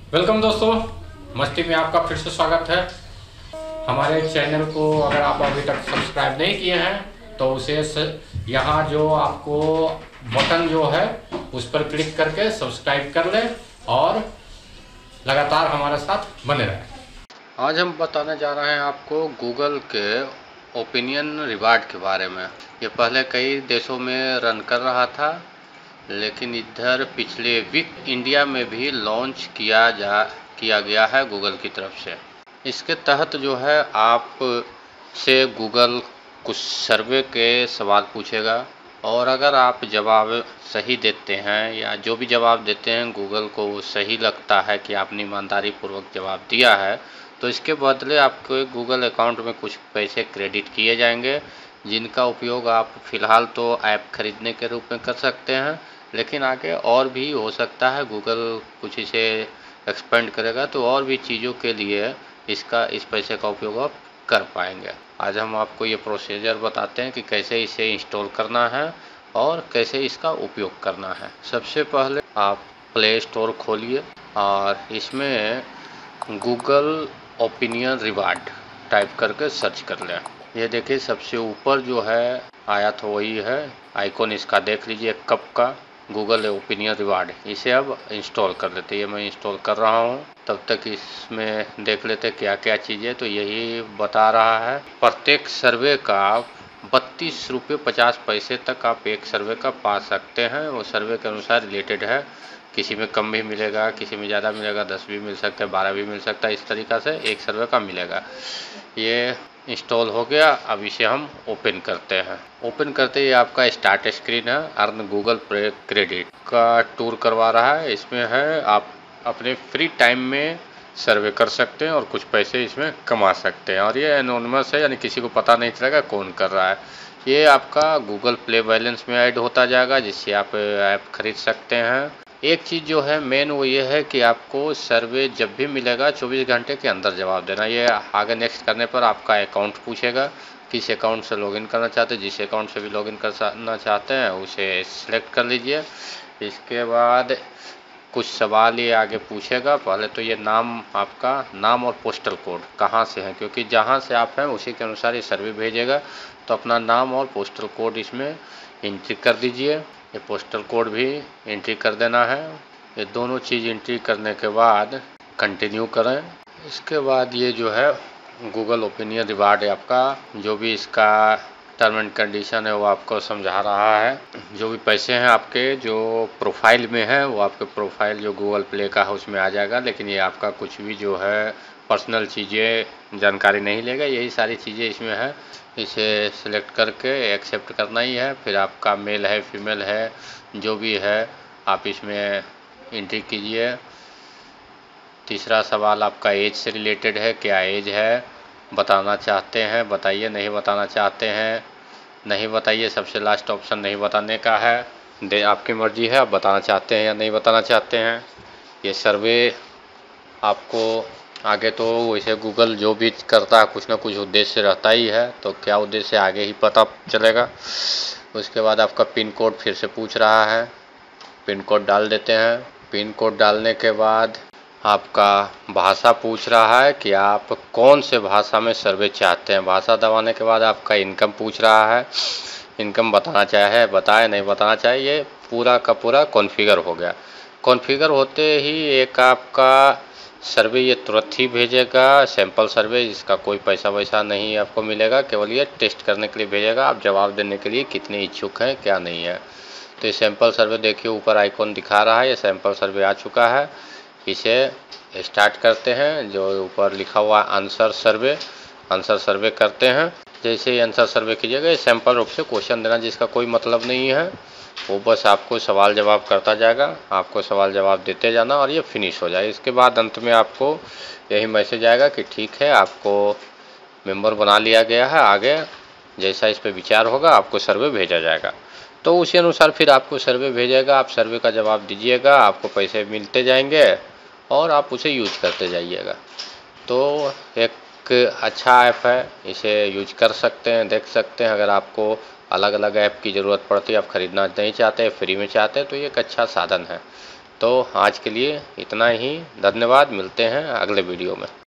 Welcome दोस्तों, मस्ती में आपका फिर से स्वागत है। हमारे चैनल को अगर आप अभी तक सब्सक्राइब नहीं किए हैं तो उसे यहाँ जो आपको बटन जो है उस पर क्लिक करके सब्सक्राइब कर लें और लगातार हमारे साथ बने रहें। आज हम बताने जा रहे हैं आपको गूगल के ओपिनियन रिवार्ड के बारे में। ये पहले कई देशों में रन कर रहा था, लेकिन इधर पिछले वीक इंडिया में भी लॉन्च किया गया है गूगल की तरफ से। इसके तहत जो है आप से गूगल कुछ सर्वे के सवाल पूछेगा और अगर आप जवाब सही देते हैं या जो भी जवाब देते हैं गूगल को वो सही लगता है कि आपने ईमानदारी पूर्वक जवाब दिया है, तो इसके बदले आपके गूगल अकाउंट में कुछ पैसे क्रेडिट किए जाएंगे, जिनका उपयोग आप फ़िलहाल तो ऐप खरीदने के रूप में कर सकते हैं, लेकिन आगे और भी हो सकता है गूगल कुछ इसे एक्सपेंड करेगा तो और भी चीज़ों के लिए इस पैसे का उपयोग आप कर पाएंगे। आज हम आपको ये प्रोसीजर बताते हैं कि कैसे इसे इंस्टॉल करना है और कैसे इसका उपयोग करना है। सबसे पहले आप प्ले स्टोर खोलिए और इसमें गूगल ओपिनियन रिवार्ड टाइप करके सर्च कर लें। ये देखिए सबसे ऊपर जो है आया तो वही है, आइकॉन इसका देख लीजिए कप का, गूगल ओपिनियन रिवार्ड। इसे अब इंस्टॉल कर लेते हैं। ये मैं इंस्टॉल कर रहा हूँ, तब तक इसमें देख लेते क्या क्या चीज़ें। तो यही बता रहा है प्रत्येक सर्वे का 32 रुपये 50 पैसे तक आप एक सर्वे का पा सकते हैं। वो सर्वे के अनुसार रिलेटेड है, किसी में कम भी मिलेगा, किसी में ज़्यादा मिलेगा, 10 भी मिल सकता है, 12 भी मिल सकता है। इस तरीक़ा से एक सर्वे का मिलेगा। ये इंस्टॉल हो गया। अब इसे हम ओपन करते हैं। ओपन करते ही आपका स्टार्ट स्क्रीन है, अर्न गूगल क्रेडिट का टूर करवा रहा है। इसमें है आप अपने फ्री टाइम में सर्वे कर सकते हैं और कुछ पैसे इसमें कमा सकते हैं। और ये एनोनिमस है, यानी किसी को पता नहीं चलेगा कौन कर रहा है। ये आपका गूगल प्ले बैलेंस में ऐड होता जाएगा, जिससे आप ऐप खरीद सकते हैं। एक चीज़ जो है मेन वो ये है कि आपको सर्वे जब भी मिलेगा 24 घंटे के अंदर जवाब देना। ये आगे नेक्स्ट करने पर आपका अकाउंट पूछेगा, किस अकाउंट से लॉगिन करना चाहते हैं। जिस अकाउंट से भी लॉगिन करना चाहते हैं उसे सिलेक्ट कर लीजिए। इसके बाद कुछ सवाल ये आगे पूछेगा। पहले तो ये नाम, आपका नाम और पोस्टल कोड कहाँ से है, क्योंकि जहाँ से आप हैं उसी के अनुसार ये सर्वे भेजेगा। तो अपना नाम और पोस्टल कोड इसमें एंट्री कर दीजिए। ये पोस्टल कोड भी एंट्री कर देना है। ये दोनों चीज़ एंट्री करने के बाद कंटिन्यू करें। इसके बाद ये जो है गूगल ओपिनियन रिवार्ड है आपका, जो भी इसका टर्म एंड कंडीशन है वो आपको समझा रहा है। जो भी पैसे हैं आपके जो प्रोफाइल में है वो आपके प्रोफाइल जो गूगल प्ले का है उसमें आ जाएगा, लेकिन ये आपका कुछ भी जो है पर्सनल चीज़ें जानकारी नहीं लेगा। यही सारी चीज़ें इसमें है। इसे सिलेक्ट करके एक्सेप्ट करना ही है। फिर आपका मेल है, फीमेल है, जो भी है आप इसमें एंट्री कीजिए। तीसरा सवाल आपका एज से रिलेटेड है, क्या एज है, बताना चाहते हैं बताइए, नहीं बताना चाहते हैं नहीं बताइए। सबसे लास्ट ऑप्शन नहीं बताने का है, आपकी मर्जी है, आप बताना चाहते हैं या नहीं बताना चाहते हैं। ये सर्वे आपको आगे तो वैसे गूगल जो भी करता है कुछ ना कुछ उद्देश्य रहता ही है, तो क्या उद्देश्य आगे ही पता चलेगा। उसके बाद आपका पिन कोड फिर से पूछ रहा है, पिन कोड डाल देते हैं। पिन कोड डालने के बाद आपका भाषा पूछ रहा है कि आप कौन से भाषा में सर्वे चाहते हैं। भाषा दबाने के बाद आपका इनकम पूछ रहा है, इनकम बताना चाहे बताए, नहीं बताना चाहे। ये पूरा का पूरा कॉन्फ़िगर हो गया। कॉन्फ़िगर होते ही एक आपका सर्वे ये तुरंत ही भेजेगा, सैंपल सर्वे, जिसका कोई पैसा वैसा नहीं आपको मिलेगा, केवल ये टेस्ट करने के लिए भेजेगा, आप जवाब देने के लिए कितने इच्छुक हैं क्या नहीं है। तो ये सैंपल सर्वे देखिए ऊपर आइकॉन दिखा रहा है, ये सैंपल सर्वे आ चुका है। इसे स्टार्ट करते हैं। जो ऊपर लिखा हुआ आंसर सर्वे करते हैं। जैसे ही आंसर सर्वे कीजिएगा, सैंपल रूप से क्वेश्चन देना जिसका कोई मतलब नहीं है, वो बस आपको सवाल जवाब करता जाएगा, आपको सवाल जवाब देते जाना और ये फिनिश हो जाए। इसके बाद अंत में आपको यही मैसेज आएगा कि ठीक है, आपको मेंबर बना लिया गया है, आगे जैसा इस पर विचार होगा आपको सर्वे भेजा जाएगा। तो उसी अनुसार फिर आपको सर्वे भेजेगा, आप सर्वे का जवाब दीजिएगा, आपको पैसे मिलते जाएंगे और आप उसे यूज करते जाइएगा। तो एक अच्छा ऐप है, इसे यूज कर सकते हैं, देख सकते हैं। अगर आपको अलग अलग ऐप की ज़रूरत पड़ती है, आप ख़रीदना नहीं चाहते, फ्री में चाहते हैं, तो ये एक अच्छा साधन है। तो आज के लिए इतना ही, धन्यवाद, मिलते हैं अगले वीडियो में।